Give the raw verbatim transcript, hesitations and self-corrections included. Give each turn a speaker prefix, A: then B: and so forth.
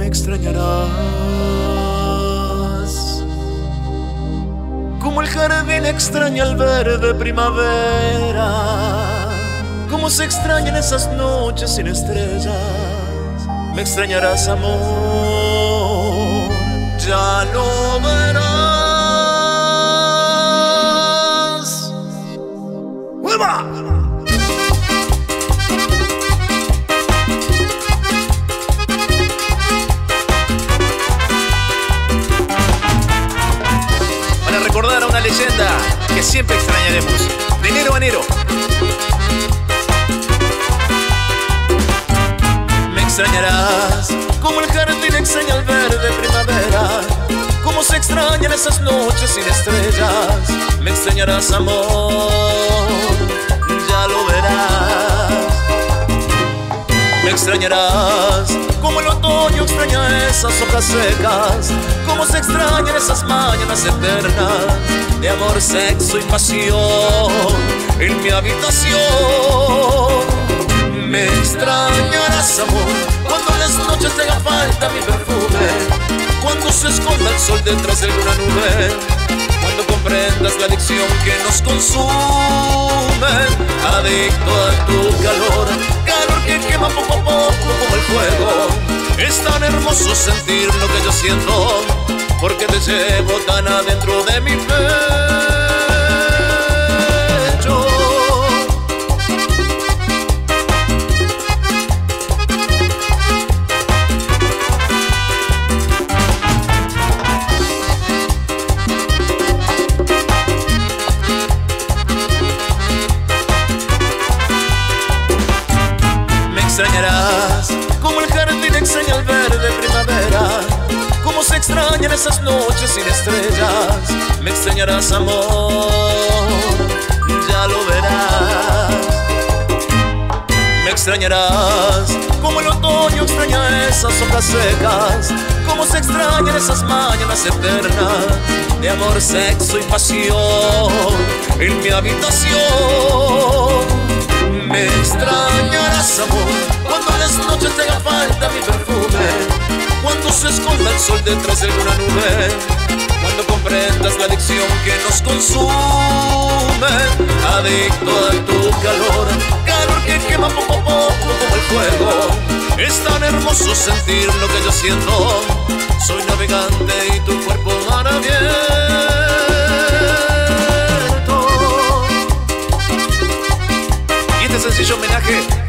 A: extrañarás, como el jardín extraña el verde primavera, como se extrañan esas noches sin estrellas. Me extrañarás, amor, ya lo verás. ¡Hueva! Para recordar a una leyenda que siempre extrañaremos, de enero a enero. Me extrañarás, como el jardín extraña el verde primavera, como se extrañan esas noches sin estrellas. Me extrañarás, amor, ya lo verás. Me extrañarás, como el otoño extraña esas hojas secas, como se extrañan esas mañanas eternas de amor, sexo y pasión en mi habitación. Me extrañarás, amor, cuando en las noches te haga falta mi perfume, cuando se esconda el sol detrás de alguna nube, cuando comprendas la adicción que nos consume. Adicto a tu calor, calor que quema poco a poco como el fuego. Es tan hermoso sentir lo que yo siento, porque te llevo tan adentro de mi pecho. Me extrañarás, como el jardín extraña el verde primavera, como se extrañan esas noches sin estrellas. Me extrañarás, amor, ya lo verás. Me extrañarás, como el otoño extraña esas hojas secas, como se extrañan esas mañanas eternas de amor, sexo y pasión en mi habitación. Me extrañarás, amor, cuando en las noches te haga falta mi perfume, cuando se esconda el sol detrás de alguna nube, cuando comprendas la adicción que nos consume. Adicto a tu calor, calor que quema poco a poco como el fuego. Es tan hermoso sentir lo que yo siento. Soy navegante y tu cuerpo mar abierto. Y este sencillo homenaje